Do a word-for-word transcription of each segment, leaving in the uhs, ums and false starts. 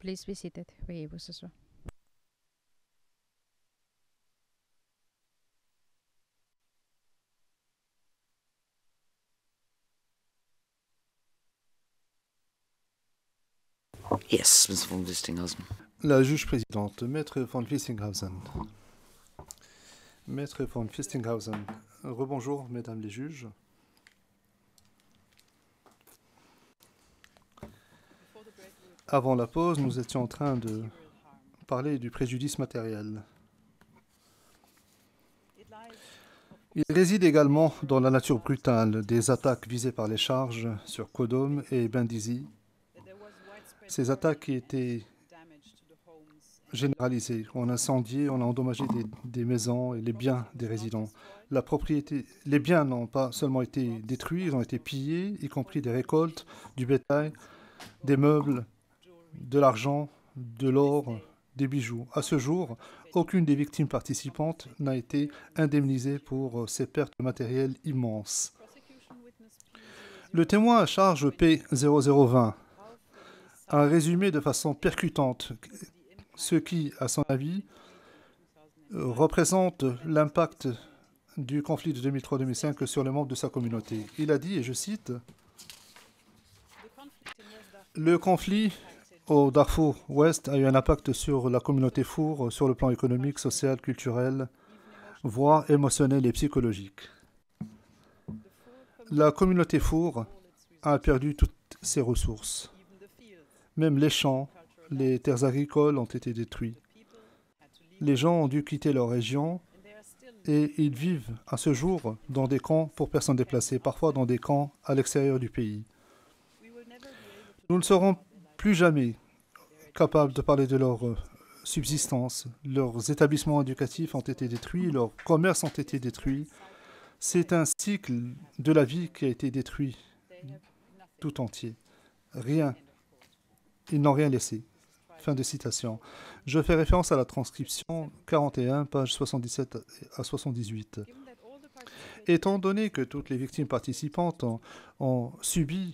Please be seated. Veuillez vous asseoir. Yes, Miz von Wistinghausen. La juge présidente, Maître von Wistinghausen. Maître von Wistinghausen. Rebonjour, mesdames les juges. Avant la pause, nous étions en train de parler du préjudice matériel. Il réside également dans la nature brutale des attaques visées par les charges sur Kodom et Bendisi. Ces attaques qui étaient généralisées. On a incendié, on a endommagé des, des maisons et les biens des résidents. La propriété, les biens n'ont pas seulement été détruits, ils ont été pillés, y compris des récoltes, du bétail, des meubles, de l'argent, de l'or, des bijoux. À ce jour, aucune des victimes participantes n'a été indemnisée pour ces pertes matérielles immenses. Le témoin à charge P zéro zéro vingt a résumé de façon percutante ce qui, à son avis, représente l'impact du conflit de deux mille trois deux mille cinq sur les membres de sa communauté. Il a dit, et je cite, « Le conflit au Darfour Ouest a eu un impact sur la communauté Four, sur le plan économique, social, culturel, voire émotionnel et psychologique. La communauté Four a perdu toutes ses ressources. Même les champs, les terres agricoles ont été détruits. Les gens ont dû quitter leur région et ils vivent à ce jour dans des camps pour personnes déplacées, parfois dans des camps à l'extérieur du pays. Nous ne serons plus jamais capables de parler de leur subsistance. Leurs établissements éducatifs ont été détruits, leurs commerces ont été détruits. C'est un cycle de la vie qui a été détruit tout entier. Rien. Ils n'ont rien laissé. Fin de citation. Je fais référence à la transcription quarante et un, pages soixante-dix-sept à soixante-dix-huit. Étant donné que toutes les victimes participantes ont, ont subi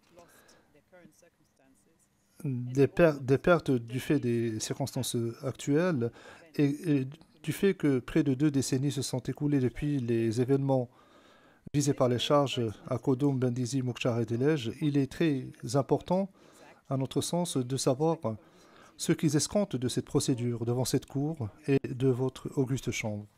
des, per des pertes du fait des circonstances actuelles et, et du fait que près de deux décennies se sont écoulées depuis les événements visés par les charges à Kodom, Bendisi, Moukchar et Delej, il est très important, à notre sens, de savoir ce qu'ils escomptent de cette procédure devant cette cour et de votre auguste chambre.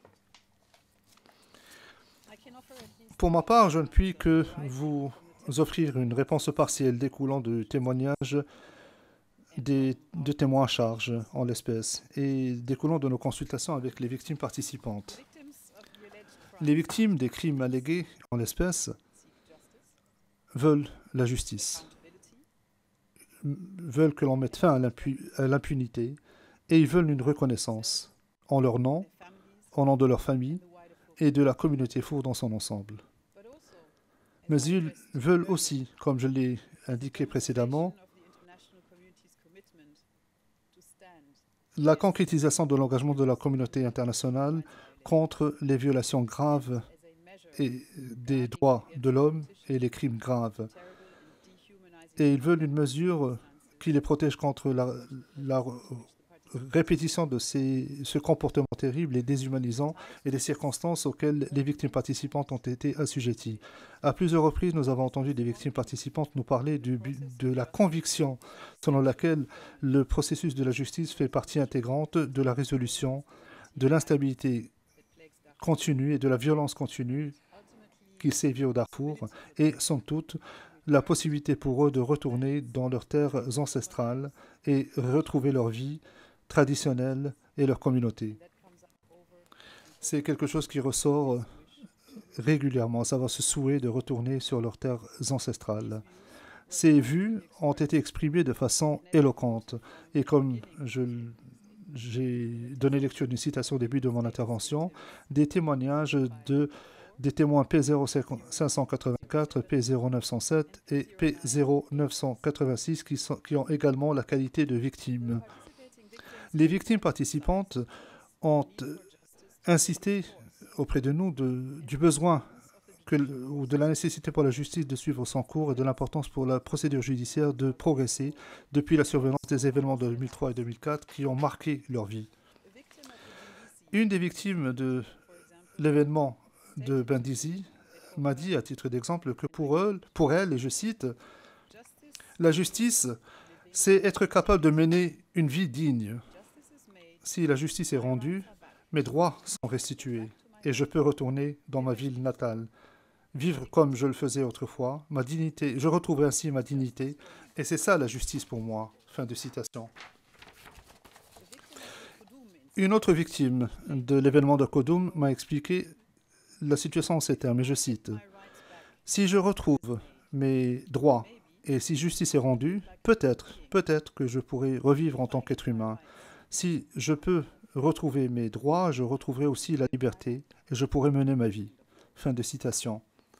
Pour ma part, je ne puis que vous offrir une réponse partielle découlant de témoignages des, de témoins à charge en l'espèce et découlant de nos consultations avec les victimes participantes. Les victimes des crimes allégués en l'espèce veulent la justice, veulent que l'on mette fin à l'impunité et ils veulent une reconnaissance en leur nom, au nom de leur famille et de la communauté Four dans son ensemble. Mais ils veulent aussi, comme je l'ai indiqué précédemment, la concrétisation de l'engagement de la communauté internationale contre les violations graves et des droits de l'homme et les crimes graves. Et ils veulent une mesure qui les protège contre la, la répétition de ces, ce comportement terrible et déshumanisant et les circonstances auxquelles les victimes participantes ont été assujetties. À plusieurs reprises, nous avons entendu des victimes participantes nous parler du, de la conviction selon laquelle le processus de la justice fait partie intégrante de la résolution de l'instabilité continue et de la violence continue qui sévit au Darfour et, somme toute, la possibilité pour eux de retourner dans leurs terres ancestrales et retrouver leur vie traditionnelle et leur communauté. C'est quelque chose qui ressort régulièrement, à savoir ce souhait de retourner sur leurs terres ancestrales. Ces vues ont été exprimées de façon éloquente et comme je j'ai donné lecture d'une citation au début de mon intervention, des témoignages de des témoins P zéro cinq cent quatre-vingt-quatre, P zéro neuf cent sept et P zéro neuf cent quatre-vingt-six qui, sont, qui ont également la qualité de victimes. Les victimes participantes ont insisté auprès de nous de, du besoin que, ou de la nécessité pour la justice de suivre son cours et de l'importance pour la procédure judiciaire de progresser depuis la survenance des événements de deux mille trois et deux mille quatre qui ont marqué leur vie. Une des victimes de l'événement de Bendisi m'a dit, à titre d'exemple, que pour elle, pour elle, et je cite, « La justice, c'est être capable de mener une vie digne. Si la justice est rendue, mes droits sont restitués et je peux retourner dans ma ville natale, vivre comme je le faisais autrefois, ma dignité, je retrouverai ainsi ma dignité, et c'est ça la justice pour moi. » Fin de citation. Une autre victime de l'événement de Kodum m'a expliqué la situation en ces termes, et je cite, « Si je retrouve mes droits et si justice est rendue, peut-être, peut-être que je pourrai revivre en tant qu'être humain. Si je peux retrouver mes droits, je retrouverai aussi la liberté et je pourrai mener ma vie. » Fin de citation.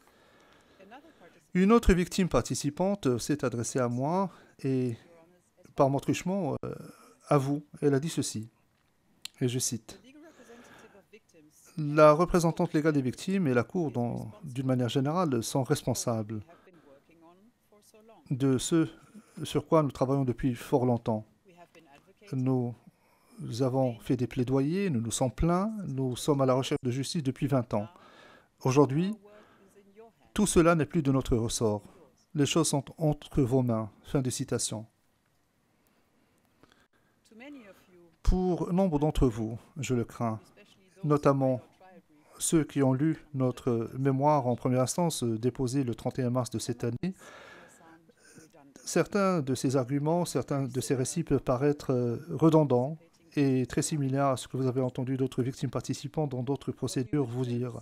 Une autre victime participante s'est adressée à moi et, par mon truchement, euh, à vous, elle a dit ceci, et je cite, « La représentante légale des victimes et la Cour, d'une manière générale, sont responsables de ce sur quoi nous travaillons depuis fort longtemps. Nous avons fait des plaidoyers, nous nous sommes plaints, nous sommes à la recherche de justice depuis vingt ans. Aujourd'hui, tout cela n'est plus de notre ressort. Les choses sont entre vos mains. » Fin de citation. Pour nombre d'entre vous, je le crains, notamment ceux qui ont lu notre mémoire en première instance déposée le trente et un mars de cette année, certains de ces arguments, certains de ces récits peuvent paraître redondants et très similaires à ce que vous avez entendu d'autres victimes participantes dans d'autres procédures vous dire.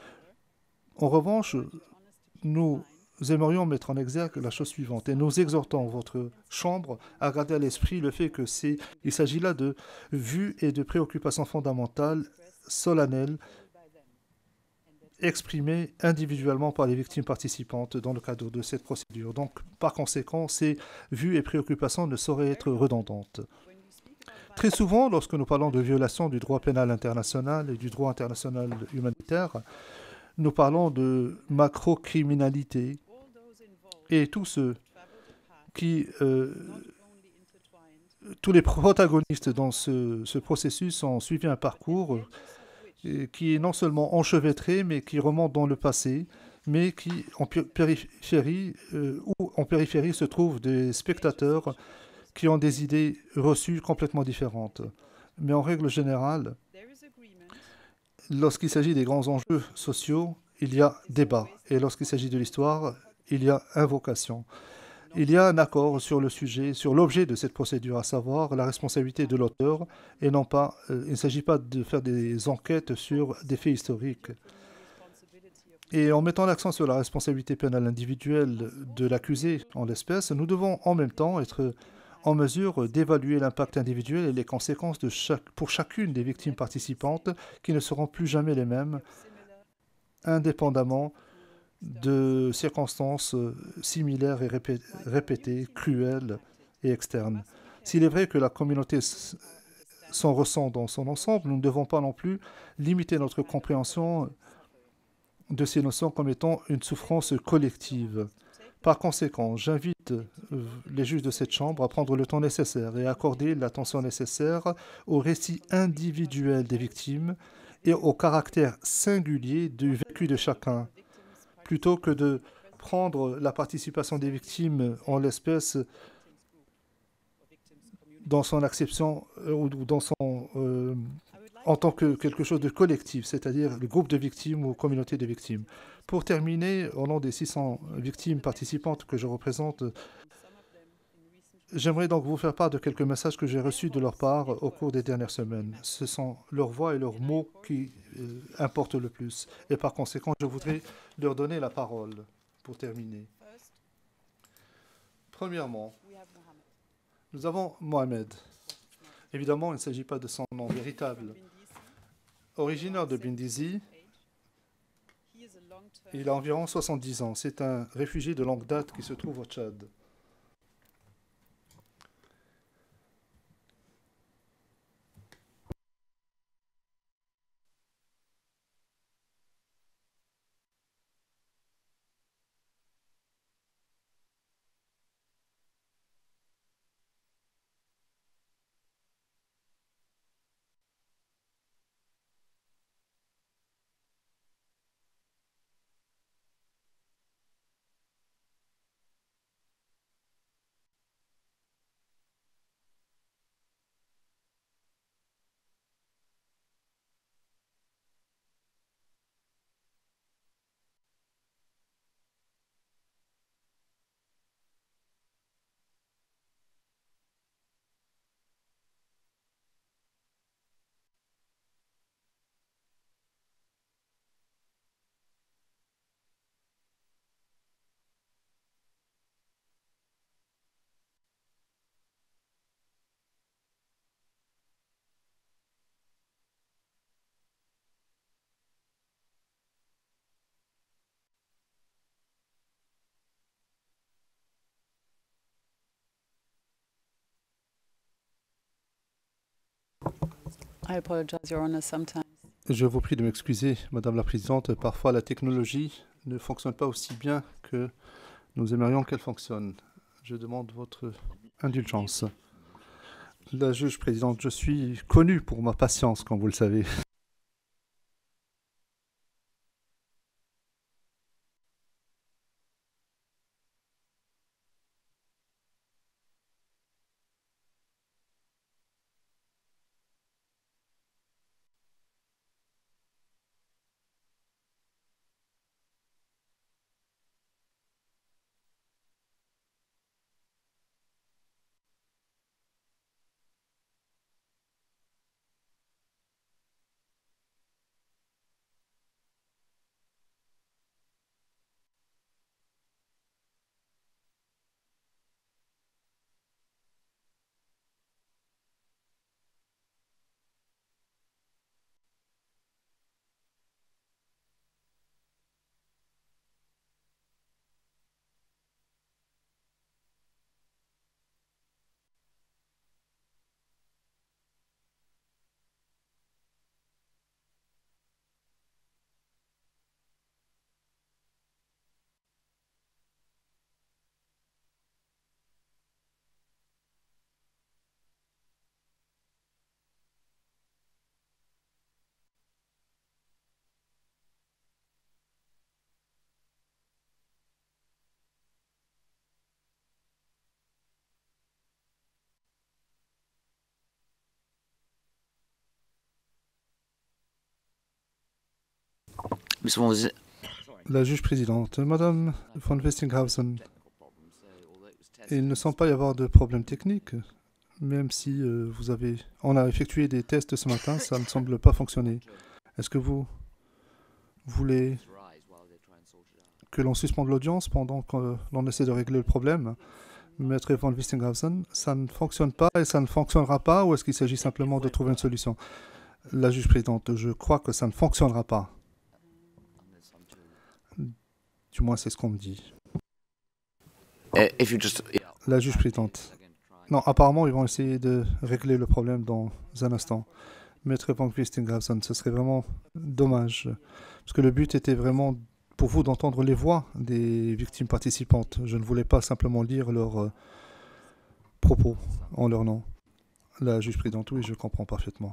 En revanche, nous aimerions mettre en exergue la chose suivante et nous exhortons votre Chambre à garder à l'esprit le fait que c'est, il s'agit là de vues et de préoccupations fondamentales, solennelles, exprimées individuellement par les victimes participantes dans le cadre de cette procédure. Donc, par conséquent, ces vues et préoccupations ne sauraient être redondantes. Très souvent, lorsque nous parlons de violation du droit pénal international et du droit international humanitaire, nous parlons de macrocriminalité et tous ceux qui, euh, tous les protagonistes dans ce, ce processus ont suivi un parcours qui est non seulement enchevêtré, mais qui remonte dans le passé, mais qui, en périphérie, euh, où en périphérie se trouvent des spectateurs qui ont des idées reçues complètement différentes. Mais en règle générale, lorsqu'il s'agit des grands enjeux sociaux, il y a débat. Et lorsqu'il s'agit de l'histoire, il y a invocation. Il y a un accord sur le sujet, sur l'objet de cette procédure, à savoir la responsabilité de l'auteur, et non pas, euh, il ne s'agit pas de faire des enquêtes sur des faits historiques. Et en mettant l'accent sur la responsabilité pénale individuelle de l'accusé, en l'espèce, nous devons en même temps être en mesure d'évaluer l'impact individuel et les conséquences de chaque, pour chacune des victimes participantes qui ne seront plus jamais les mêmes, indépendamment de circonstances similaires et répé répétées, cruelles et externes. S'il est vrai que la communauté s'en ressent dans son ensemble, nous ne devons pas non plus limiter notre compréhension de ces notions comme étant une souffrance collective. Par conséquent, j'invite les juges de cette Chambre à prendre le temps nécessaire et à accorder l'attention nécessaire au récit individuel des victimes et au caractère singulier du vécu de chacun, plutôt que de prendre la participation des victimes en l'espèce dans son acception euh, ou dans son, euh, en tant que quelque chose de collectif, c'est-à-dire le groupe de victimes ou communauté de victimes. Pour terminer, au nom des six cents victimes participantes que je représente, j'aimerais donc vous faire part de quelques messages que j'ai reçus de leur part au cours des dernières semaines. Ce sont leurs voix et leurs mots qui euh, importent le plus. Et par conséquent, je voudrais leur donner la parole pour terminer. Premièrement, nous avons Mohamed. Évidemment, il ne s'agit pas de son nom véritable. Originaire de Bindisi, il a environ soixante-dix ans. C'est un réfugié de longue date qui se trouve au Tchad. I apologize, Your Honor, sometimes. Je vous prie de m'excuser, Madame la Présidente. Parfois, la technologie ne fonctionne pas aussi bien que nous aimerions qu'elle fonctionne. Je demande votre indulgence. La juge présidente, je suis connue pour ma patience, comme vous le savez. Mister Wong, La juge présidente, Madame von Westinghausen, il ne semble pas y avoir de problème technique, même si euh, vous avez... On a effectué des tests ce matin, ça ne semble pas fonctionner. Est-ce que vous voulez que l'on suspende l'audience pendant que l'on essaie de régler le problème? Maître von Westinghausen, ça ne fonctionne pas et ça ne fonctionnera pas, ou est-ce qu'il s'agit simplement de trouver une solution? La juge présidente, je crois que ça ne fonctionnera pas. Du moins, c'est ce qu'on me dit. uh, if you just, yeah, La juge présidente. Non, apparemment, ils vont essayer de régler le problème dans un instant. Maître von Westinghausen, ce serait vraiment dommage. Parce que le but était vraiment pour vous d'entendre les voix des victimes participantes. Je ne voulais pas simplement lire leurs euh, propos en leur nom. La juge présidente, oui, je comprends parfaitement.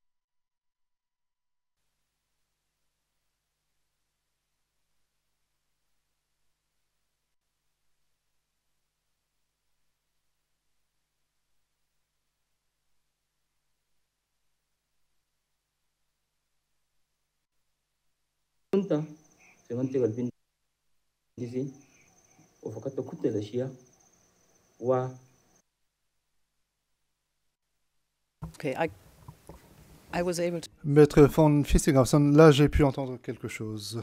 Junta se mantiene el dice o focato kutte da shia wa Okay, I, I was able to. Maître von Westinghausen, là, j'ai pu entendre quelque chose.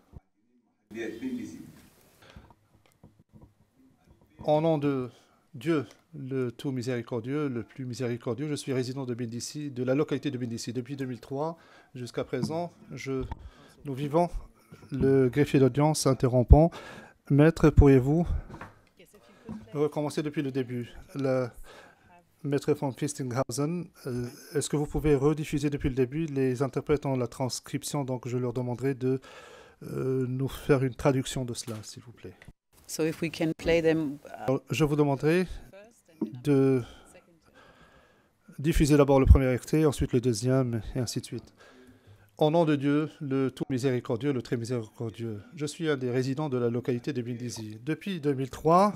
Au nom de Dieu, le tout miséricordieux, le plus miséricordieux, je suis résident de Bindisi, de la localité de Bindisi. Depuis deux mille trois jusqu'à présent, je, nous vivons le greffier d'audience interrompant. Maître, pourriez-vous recommencer depuis le début? La, Maître von Westinghausen, euh, est-ce que vous pouvez rediffuser depuis le début? Les interprètes ont la transcription, donc je leur demanderai de euh, nous faire une traduction de cela, s'il vous plaît. So if we can play them. Uh, Alors, je vous demanderai de diffuser d'abord le premier extrait, ensuite le deuxième, et ainsi de suite. Au nom de Dieu, le tout miséricordieux, le très miséricordieux. Je suis un des résidents de la localité de Bindisi. Depuis deux mille trois,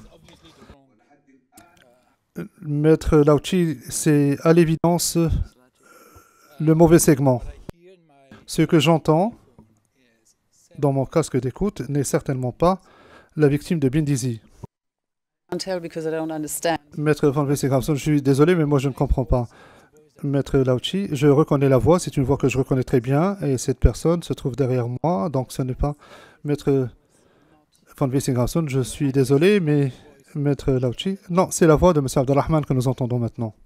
Maître Lauchi, c'est à l'évidence le mauvais segment. Ce que j'entends dans mon casque d'écoute n'est certainement pas la victime de Bindisi. can't tell because I don't understand. Maître von Westinghausen, je suis désolé, mais moi je ne comprends pas. Maître Lauchi, je reconnais la voix, c'est une voix que je reconnais très bien, et cette personne se trouve derrière moi, donc ce n'est pas Maître von Westinghausen, je suis désolé, mais Maître Lauchi, non, c'est la voix de M. Abdelrahman que nous entendons maintenant.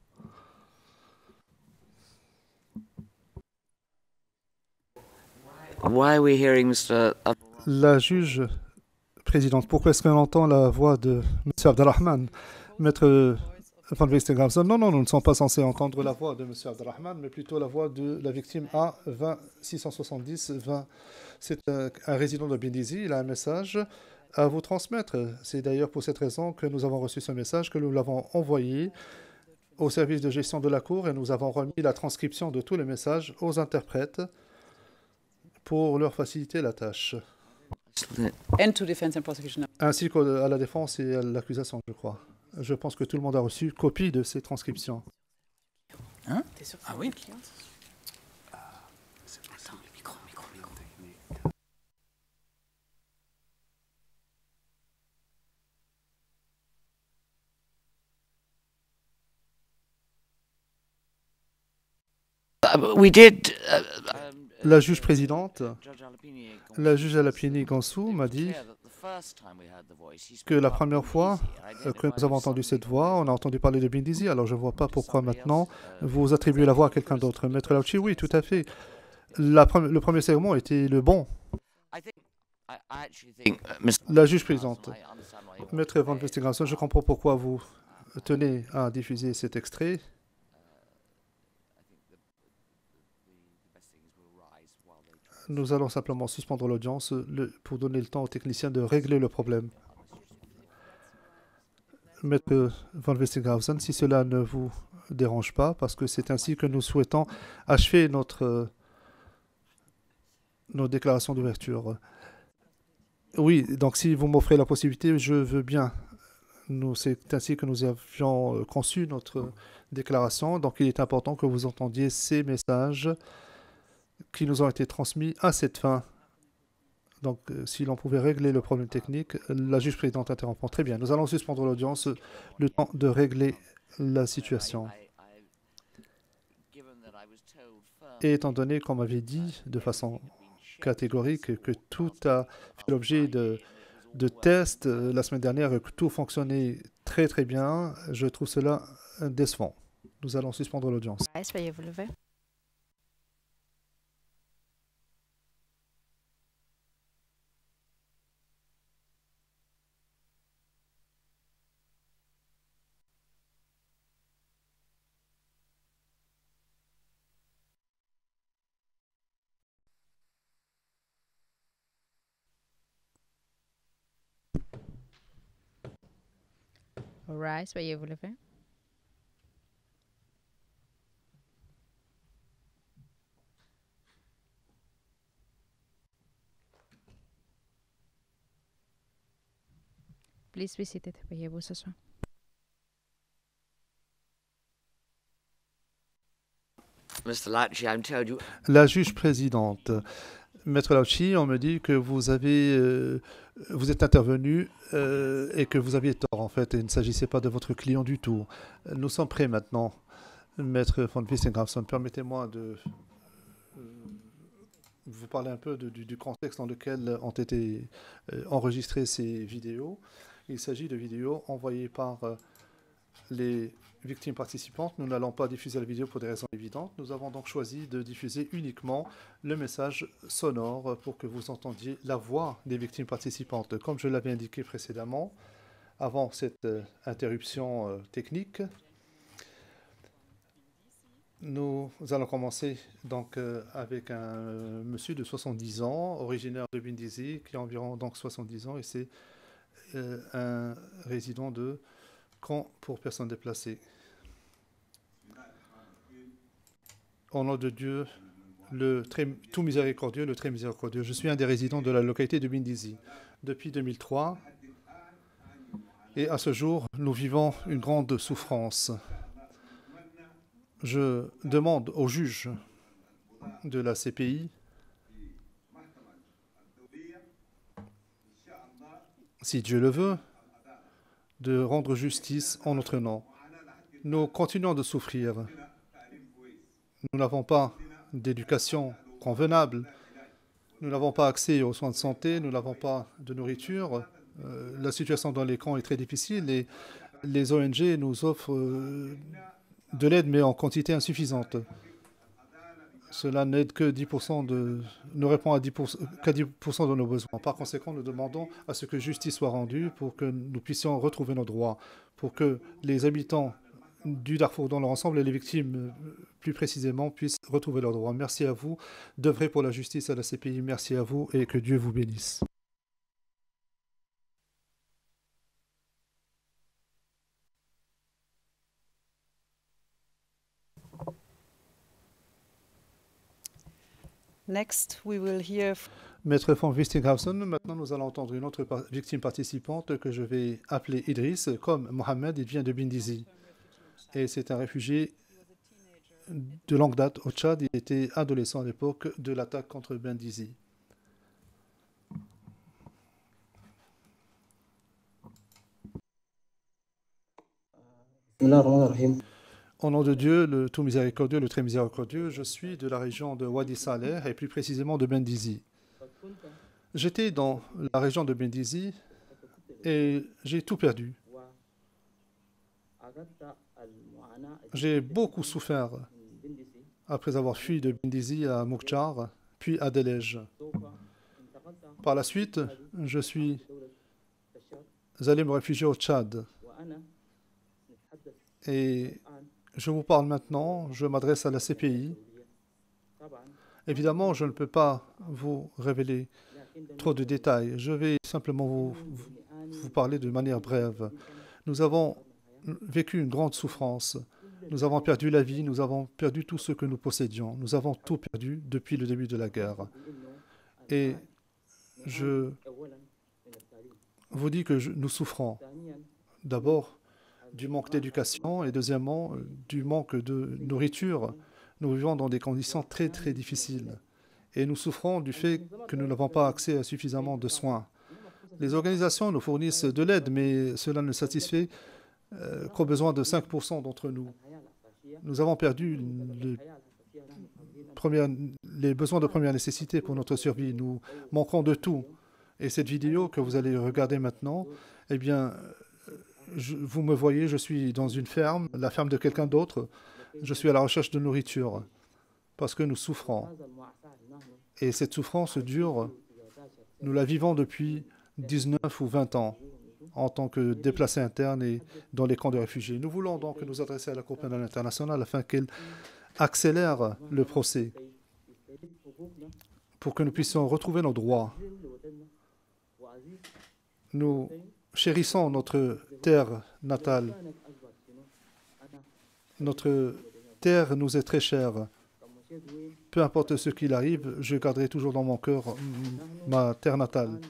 why are we hearing Mister Ab- La juge présidente, pourquoi est-ce qu'on entend la voix de M. Abdelrahman? Maître Van Westengamson, non, non, nous ne sommes pas censés entendre la voix de M. Abdelrahman, mais plutôt la voix de la victime A vingt six cent soixante-dix. vingt. C'est un, un résident de Bindisi. Il a un message à vous transmettre. C'est d'ailleurs pour cette raison que nous avons reçu ce message, que nous l'avons envoyé au service de gestion de la Cour et nous avons remis la transcription de tous les messages aux interprètes pour leur faciliter la tâche. And to defense and prosecution. Ainsi qu'à la défense et à l'accusation, je crois. Je pense que tout le monde a reçu copie de ces transcriptions. Hein? Ah oui. Attends, le micro, micro, micro. Uh, we did. Uh, um, La juge présidente, Judge Alapini, la juge Alapini Gansou m'a dit que la première fois que nous avons entendu cette voix, on a entendu parler de Bindisi. Alors je ne vois pas pourquoi maintenant vous attribuez la voix à quelqu'un d'autre. Maître Lauchi, oui, tout à fait. La pre- le premier serment était le bon. La juge présidente, Maître Van Westengamson, je comprends pourquoi vous tenez à diffuser cet extrait. Nous allons simplement suspendre l'audience le- pour donner le temps aux techniciens de régler le problème. Maître Van Westengamson, si cela ne vous dérange pas, parce que c'est ainsi que nous souhaitons achever notre, euh, nos déclarations d'ouverture. Oui, donc si vous m'offrez la possibilité, je veux bien. Nous, c'est ainsi que nous avions euh, conçu notre déclaration. Donc il est important que vous entendiez ces messages qui nous ont été transmis à cette fin. Donc, euh, si l'on pouvait régler le problème technique, la juge présidente interrompt. Très bien, nous allons suspendre l'audience le temps de régler la situation. Et étant donné qu'on m'avait dit de façon catégorique que tout a fait l'objet de, de tests euh, la semaine dernière et que tout fonctionnait très très bien, je trouve cela décevant. Nous allons suspendre l'audience. Veuillez vous lever. All right, veuillez vous lever. Please be seated. Veuillez vous asseoir. Mister Lachie, I'm told you. La juge présidente, Maître Lauchi, on me dit que vous avez, euh, vous êtes intervenu euh, et que vous aviez tort en fait. Et il ne s'agissait pas de votre client du tout. Nous sommes prêts maintenant. Maître Van Westengamson, permettez-moi de euh, vous parler un peu de- du, du contexte dans lequel ont été euh, enregistrées ces vidéos. Il s'agit de vidéos envoyées par euh, les victimes participantes. Nous n'allons pas diffuser la vidéo pour des raisons évidentes. Nous avons donc choisi de diffuser uniquement le message sonore pour que vous entendiez la voix des victimes participantes. Comme je l'avais indiqué précédemment, avant cette euh, interruption euh, technique, nous allons commencer donc euh, avec un euh, monsieur de soixante-dix ans, originaire de Bindisi, qui a environ donc soixante-dix ans, et c'est euh, un résident de camp pour personnes déplacées. Au nom de Dieu, le très, tout miséricordieux, le très miséricordieux. Je suis un des résidents de la localité de Bindisi depuis deux mille trois. Et à ce jour, nous vivons une grande souffrance. Je demande au juge de la C P I, si Dieu le veut, de rendre justice en notre nom. Nous continuons de souffrir. Nous n'avons pas d'éducation convenable. Nous n'avons pas accès aux soins de santé. Nous n'avons pas de nourriture. Euh, la situation dans les camps est très difficile et les O N G nous offrent euh, de l'aide, mais en quantité insuffisante. Cela n'aide que dix pour cent de, ne répond à dix pour cent, qu'à dix pour cent de nos besoins. Par conséquent, nous demandons à ce que justice soit rendue pour que nous puissions retrouver nos droits, pour que les habitants du Darfour dans leur ensemble et les victimes, plus précisément, puissent retrouver leurs droits. Merci à vous d'œuvrer pour la justice à la C P I. Merci à vous et que Dieu vous bénisse. Next, we will hear Maître von Wistinghausen, maintenant nous allons entendre une autre par victime participante que je vais appeler Idriss. Comme Mohamed, il vient de Bindizi. Et c'est un réfugié de longue date au Tchad. Il était adolescent à l'époque de l'attaque contre Bindizi. Au nom de Dieu, le tout miséricordieux, le très miséricordieux, je suis de la région de Wadi Saleh et plus précisément de Bindizi. J'étais dans la région de Bindizi et j'ai tout perdu. J'ai beaucoup souffert après avoir fui de Bindizi à Moukchar, puis à Delej. Par la suite, je suis allé me réfugier au Tchad. Et je vous parle maintenant, je m'adresse à la C P I. Évidemment, je ne peux pas vous révéler trop de détails. Je vais simplement vous, vous parler de manière brève. Nous avons vécu une grande souffrance. Nous avons perdu la vie, nous avons perdu tout ce que nous possédions. Nous avons tout perdu depuis le début de la guerre. Et je vous dis que je, nous souffrons d'abord du manque d'éducation et deuxièmement du manque de nourriture. Nous vivons dans des conditions très très difficiles et nous souffrons du fait que nous n'avons pas accès à suffisamment de soins. Les organisations nous fournissent de l'aide, mais cela ne satisfait euh, qu'aux besoins de cinq pour cent d'entre nous. Nous avons perdu le première, les besoins de première nécessité pour notre survie. Nous manquons de tout. Et cette vidéo que vous allez regarder maintenant, eh bien, je, vous me voyez, je suis dans une ferme, la ferme de quelqu'un d'autre. Je suis à la recherche de nourriture parce que nous souffrons. Et cette souffrance dure, nous la vivons depuis dix-neuf ou vingt ans en tant que déplacés internes et dans les camps de réfugiés. Nous voulons donc nous adresser à la Cour pénale internationale afin qu'elle accélère le procès pour que nous puissions retrouver nos droits. Nous chérissons notre terre natale. Notre terre nous est très chère. Peu importe ce qu'il arrive, je garderai toujours dans mon cœur ma terre natale.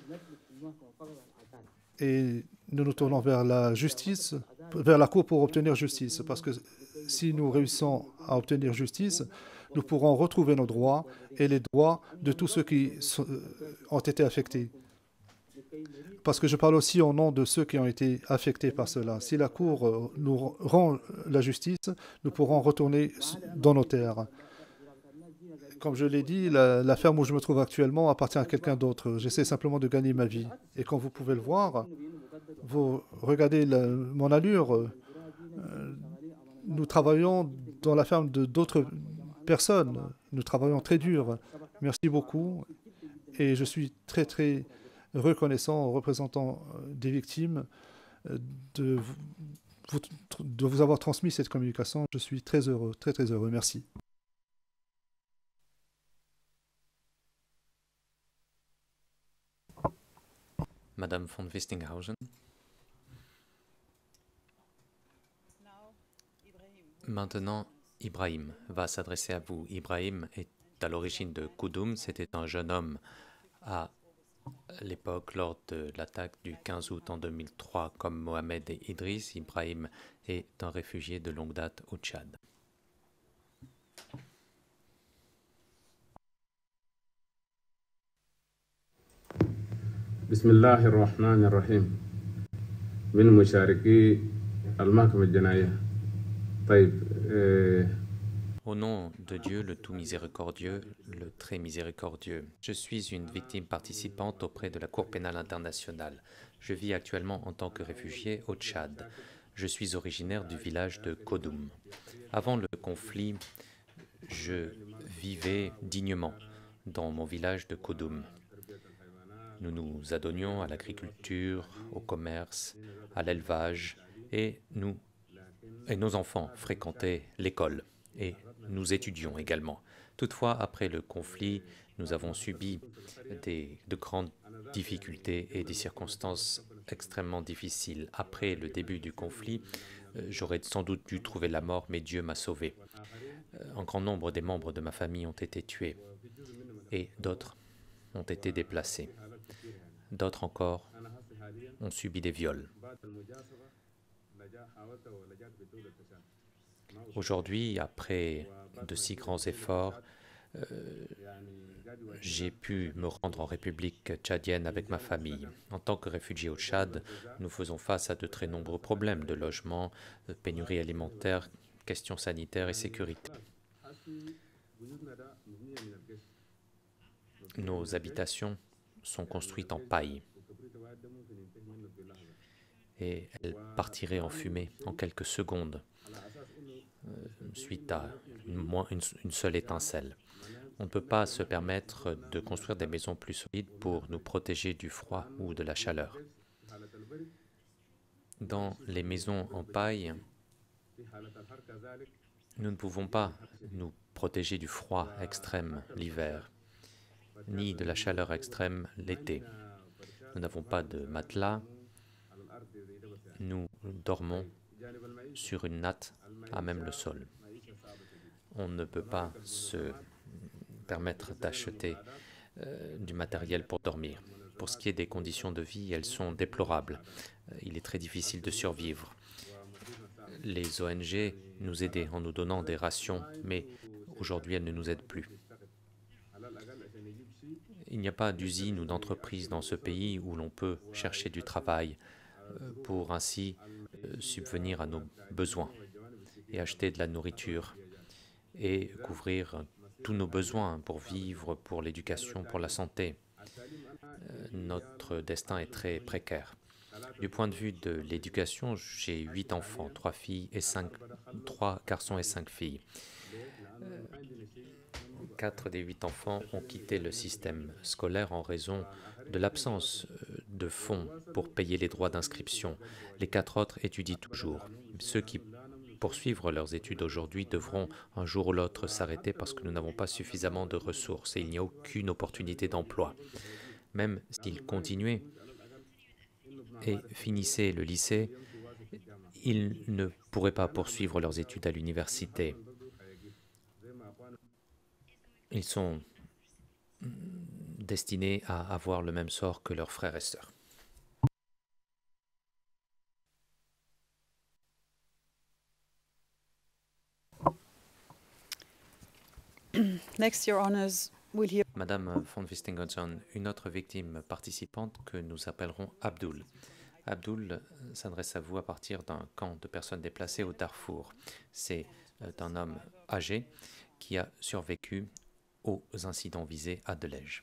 Et nous nous tournons vers la justice, vers la Cour pour obtenir justice. Parce que si nous réussissons à obtenir justice, nous pourrons retrouver nos droits et les droits de tous ceux qui sont, ont été affectés. Parce que je parle aussi au nom de ceux qui ont été affectés par cela. Si la Cour nous rend la justice, nous pourrons retourner dans nos terres. Comme je l'ai dit, la, la ferme où je me trouve actuellement appartient à quelqu'un d'autre. J'essaie simplement de gagner ma vie. Et comme vous pouvez le voir, vous regardez la, mon allure. Euh, nous travaillons dans la ferme de d'autres personnes. Nous travaillons très dur. Merci beaucoup. Et je suis très, très reconnaissant aux représentants des victimes de vous, de vous avoir transmis cette communication. Je suis très heureux, très, très heureux. Merci. Madame von Wistinghausen. Maintenant, Ibrahim va s'adresser à vous. Ibrahim est à l'origine de Koudoum. C'était un jeune homme à l'époque lors de l'attaque du quinze août en deux mille trois. Comme Mohamed et Idriss, Ibrahim est un réfugié de longue date au Tchad. بسم الله الرحمن الرحيم من مشاركي المحكمة الجنائية طيب Au nom de Dieu, le tout miséricordieux, le très miséricordieux, je suis une victime participante auprès de la Cour pénale internationale. Je vis actuellement en tant que réfugié au Tchad. Je suis originaire du village de Koudoum. Avant le conflit, je vivais dignement dans mon village de Koudoum. Nous nous adonnions à l'agriculture, au commerce, à l'élevage et nous et nos enfants fréquentaient l'école et nous étudions également. Toutefois, après le conflit, nous avons subi des, de grandes difficultés et des circonstances extrêmement difficiles. Après le début du conflit, euh, j'aurais sans doute dû trouver la mort, mais Dieu m'a sauvé. Euh, un grand nombre des membres de ma famille ont été tués et d'autres ont été déplacés. D'autres encore ont subi des viols. Aujourd'hui, après de si grands efforts, euh, j'ai pu me rendre en République tchadienne avec ma famille. En tant que réfugiés au Tchad, nous faisons face à de très nombreux problèmes de logement, de pénurie alimentaire, questions sanitaires et sécurité. Nos habitations sont construites en paille et elles partiraient en fumée en quelques secondes euh, suite à une, une, une seule étincelle. On ne peut pas se permettre de construire des maisons plus solides pour nous protéger du froid ou de la chaleur. Dans les maisons en paille, nous ne pouvons pas nous protéger du froid extrême l'hiver, ni de la chaleur extrême l'été. Nous n'avons pas de matelas. Nous dormons sur une natte à même le sol. On ne peut pas se permettre d'acheter euh, du matériel pour dormir. Pour ce qui est des conditions de vie, elles sont déplorables. Il est très difficile de survivre. Les O N G nous aidaient en nous donnant des rations, mais aujourd'hui elles ne nous aident plus. Il n'y a pas d'usine ou d'entreprise dans ce pays où l'on peut chercher du travail pour ainsi subvenir à nos besoins et acheter de la nourriture et couvrir tous nos besoins pour vivre, pour l'éducation, pour la santé. Notre destin est très précaire. Du point de vue de l'éducation, j'ai huit enfants, trois filles et cinq, trois garçons et cinq filles. Quatre des huit enfants ont quitté le système scolaire en raison de l'absence de fonds pour payer les droits d'inscription. Les quatre autres étudient toujours. Ceux qui poursuivent leurs études aujourd'hui devront un jour ou l'autre s'arrêter parce que nous n'avons pas suffisamment de ressources et il n'y a aucune opportunité d'emploi. Même s'ils continuaient et finissaient le lycée, ils ne pourraient pas poursuivre leurs études à l'université. Ils sont destinés à avoir le même sort que leurs frères et sœurs. Next, Your Honours, we'll hear... Madame von Wistingerson, une autre victime participante que nous appellerons Abdul. Abdul s'adresse à vous à partir d'un camp de personnes déplacées au Darfour. C'est un homme âgé qui a survécu aux incidents visés à Delège.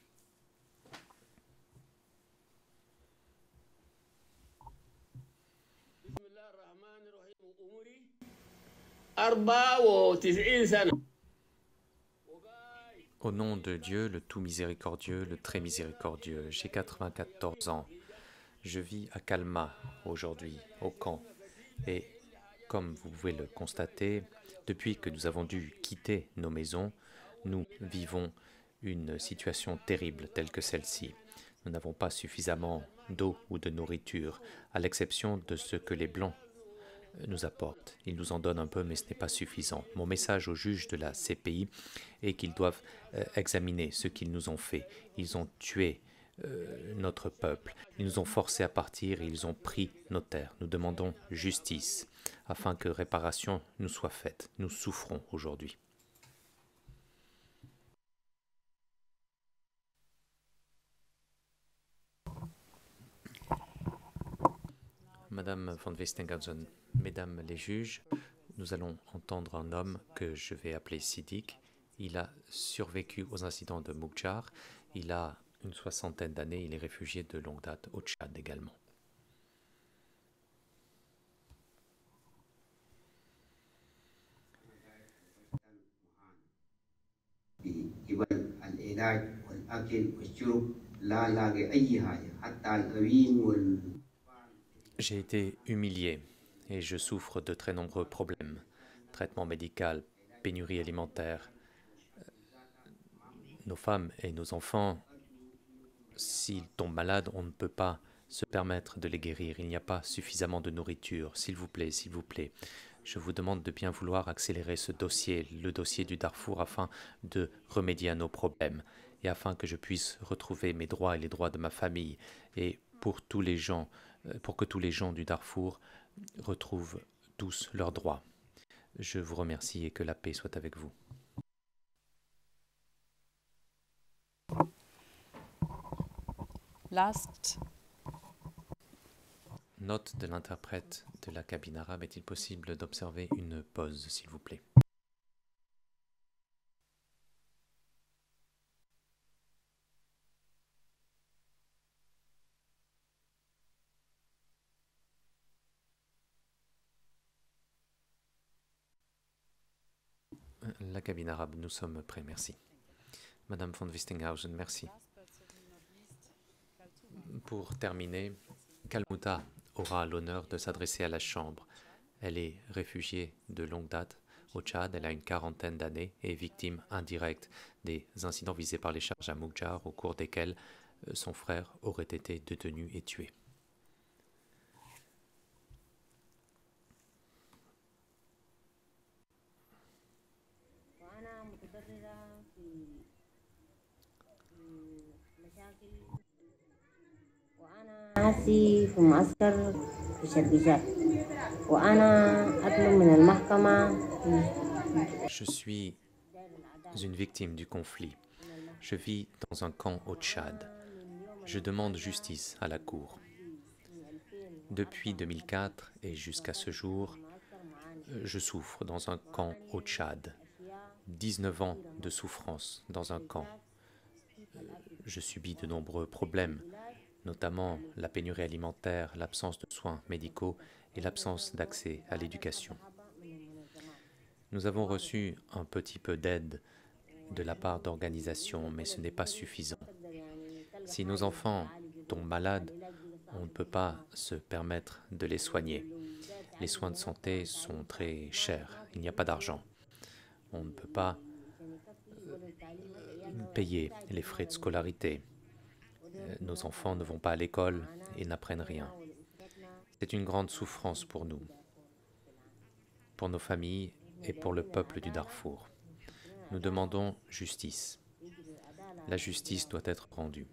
Au nom de Dieu, le tout miséricordieux, le très miséricordieux, j'ai quatre-vingt-quatorze ans. Je vis à Kalma aujourd'hui, au camp. Et comme vous pouvez le constater, depuis que nous avons dû quitter nos maisons, nous vivons une situation terrible telle que celle-ci. Nous n'avons pas suffisamment d'eau ou de nourriture, à l'exception de ce que les Blancs nous apportent. Ils nous en donnent un peu, mais ce n'est pas suffisant. Mon message aux juges de la C P I est qu'ils doivent euh, examiner ce qu'ils nous ont fait. Ils ont tué euh, notre peuple. Ils nous ont forcés à partir et ils ont pris nos terres. Nous demandons justice afin que réparation nous soit faite. Nous souffrons aujourd'hui. Madame von Wistingerson, Mesdames les juges, nous allons entendre un homme que je vais appeler Siddiq. Il a survécu aux incidents de Moukjar. Il a une soixantaine d'années. Il est réfugié de longue date au Tchad également. J'ai été humilié et je souffre de très nombreux problèmes. Traitement médical, pénurie alimentaire. Nos femmes et nos enfants, s'ils tombent malades, on ne peut pas se permettre de les guérir. Il n'y a pas suffisamment de nourriture. S'il vous plaît, s'il vous plaît, je vous demande de bien vouloir accélérer ce dossier, le dossier du Darfour, afin de remédier à nos problèmes et afin que je puisse retrouver mes droits et les droits de ma famille, et pour tous les gens, pour que tous les gens du Darfour retrouvent tous leurs droits. Je vous remercie et que la paix soit avec vous. Last. Note de l'interprète de la cabine arabe, est-il possible d'observer une pause, s'il vous plaît? La cabine arabe, nous sommes prêts, merci. Madame von Wistinghausen, merci. Pour terminer, Kalmouta aura l'honneur de s'adresser à la Chambre. Elle est réfugiée de longue date au Tchad, elle a une quarantaine d'années et est victime indirecte des incidents visés par les charges à Moukjar, au cours desquels son frère aurait été détenu et tué. Je suis une victime du conflit. Je vis dans un camp au Tchad. Je demande justice à la Cour. Depuis deux mille quatre et jusqu'à ce jour, je souffre dans un camp au Tchad. dix-neuf ans de souffrance dans un camp. Je subis de nombreux problèmes, notamment la pénurie alimentaire, l'absence de soins médicaux et l'absence d'accès à l'éducation. Nous avons reçu un petit peu d'aide de la part d'organisations, mais ce n'est pas suffisant. Si nos enfants tombent malades, on ne peut pas se permettre de les soigner. Les soins de santé sont très chers, il n'y a pas d'argent. On ne peut pas payer les frais de scolarité. Nos enfants ne vont pas à l'école et n'apprennent rien. C'est une grande souffrance pour nous, pour nos familles et pour le peuple du Darfour. Nous demandons justice. La justice doit être rendue.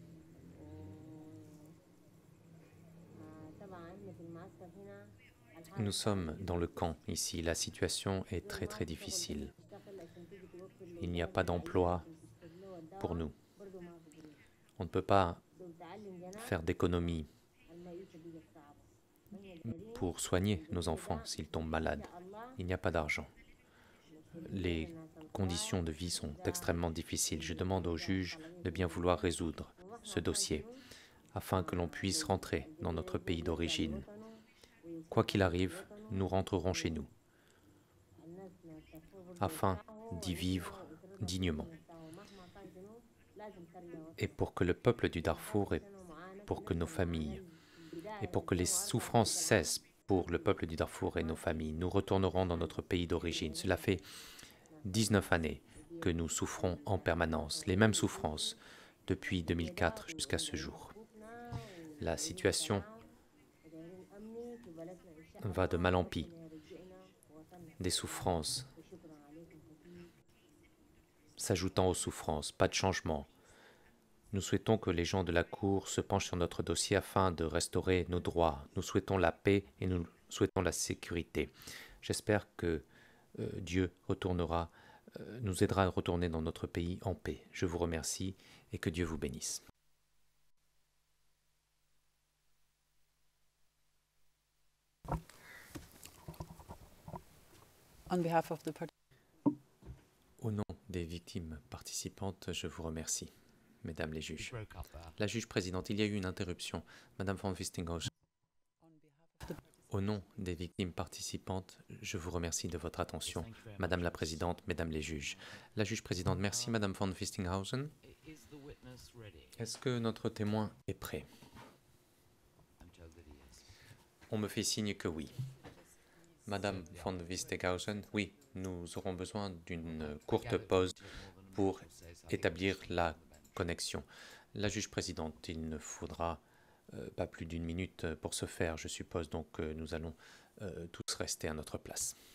Nous sommes dans le camp ici. La situation est très très difficile. Il n'y a pas d'emploi pour nous. On ne peut pas faire d'économies pour soigner nos enfants s'ils tombent malades. Il n'y a pas d'argent. Les conditions de vie sont extrêmement difficiles. Je demande au juge de bien vouloir résoudre ce dossier afin que l'on puisse rentrer dans notre pays d'origine. Quoi qu'il arrive, nous rentrerons chez nous afin d'y vivre dignement. Et pour que le peuple du Darfour et pour que nos familles et pour que les souffrances cessent pour le peuple du Darfour et nos familles, nous retournerons dans notre pays d'origine. Cela fait dix-neuf années que nous souffrons en permanence, les mêmes souffrances depuis deux mille quatre jusqu'à ce jour. La situation va de mal en pis. Des souffrances s'ajoutant aux souffrances, pas de changement. Nous souhaitons que les gens de la Cour se penchent sur notre dossier afin de restaurer nos droits. Nous souhaitons la paix et nous souhaitons la sécurité. J'espère que euh, Dieu retournera, euh, nous aidera à retourner dans notre pays en paix. Je vous remercie et que Dieu vous bénisse. On behalf of the party. Au nom des victimes participantes, je vous remercie. Mesdames les juges. La juge présidente, il y a eu une interruption. Madame von Wistinghausen. Au nom des victimes participantes, je vous remercie de votre attention. Madame la présidente, mesdames les juges. La juge présidente, merci Madame von Wistinghausen. Est-ce que notre témoin est prêt? On me fait signe que oui. Madame von Wisteghausen, oui, nous aurons besoin d'une courte pause pour établir la connexion. La juge présidente, il ne faudra euh, pas plus d'une minute pour ce faire, je suppose, donc euh, nous allons euh, tous rester à notre place.